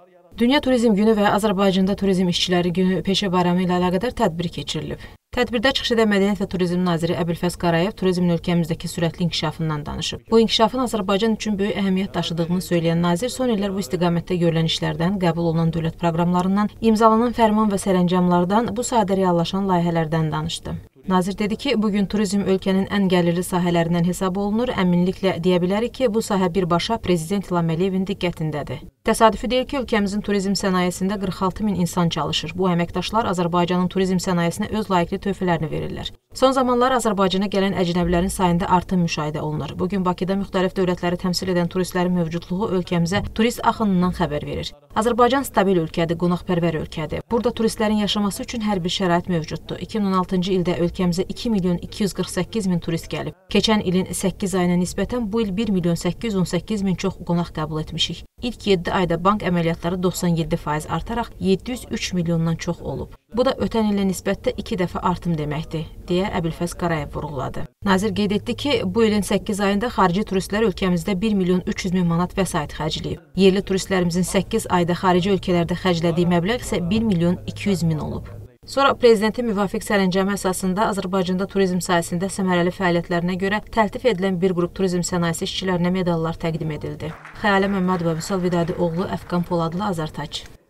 Dünya Turizm Günü və Azərbaycanda Turizm İşçiləri Günü peşə bayramı ilə əlaqədar tədbir keçirilib. Tədbirdə çıxış edən Mədəniyyət və Turizm naziri Əbülfəz Qarayev turizmin ölkəmizdəki sürətli inkişafından danışıb. Bu inkişafın Azərbaycan üçün böyük əhəmiyyət daşıdığını söyləyən nazir son illər bu istiqamətdə görülən işlərdən, qəbul olunan dövlət proqramlarından, imzalanan fərman və sərəncamlardan, bu sahədə reallaşan layihələrdən danışdı. Nazir dedi ki, bugün turizm ölkənin ən gəlirli sahələrindən hesab olunur. Əminliklə deyə bilərik ki, bu sahə birbaşa Prezident İlham Əliyevin diqqətindədir. Təsadüfi deyil ki, ölkəmizin turizm sənayesində 46 min insan çalışır. Bu əməkdaşlar Azərbaycanın turizm sənayesinə öz layiqli töhfələrini verirlər. Son zamanlar Azərbaycana gələn əcnəbilərin sayında artım müşahidə olunur. Bugün Bakıda müxtəlif dövlətləri təmsil edən turistlərin mövcudluğu ölkəmizə turist axınından xəbər verir. Azərbaycan stabil ölkədir, qonaqpərvər ölkədir. Burada turistlərin yaşaması üçün hər bir şərait mövcuddur. 2016-cı ildə ölkəmizə 2 milyon 248 min turist gəlib. Keçən ilin 8 ayına nisbətən bu il 1 milyon 818 min çox qonaq qəbul etmişik. İlk 7 ayda bank əməliyyatları 97% artaraq 703 milyondan çox olub. Bu da ötən ilə nisbətdə 2 dəfə artım deməkdir, deyə Əbülfəz Qarayev vurğuladı. Nazir qeyd etdi ki, bu ilin 8 ayında xarici turistlər ölkəmizdə 1 milyon 300 min manat vəsait xərcləyib. Yerli turistlərimizin 8 ayda xarici ölkələrdə xərclədiyi məbləğ isə 1 milyon 200 min olub. Sonra Prezidentin müvafiq sərəncamı əsasında Azərbaycanda turizm sahəsində səmərəli fəaliyyətlərinə görə təltif edilən bir qrup turizm sənayesi işçilərinə medallar təqdim edildi. Xəyalə Məmmədova, Vüsal Vidadi oğlu, Əfqan Poladlı, Azərtac.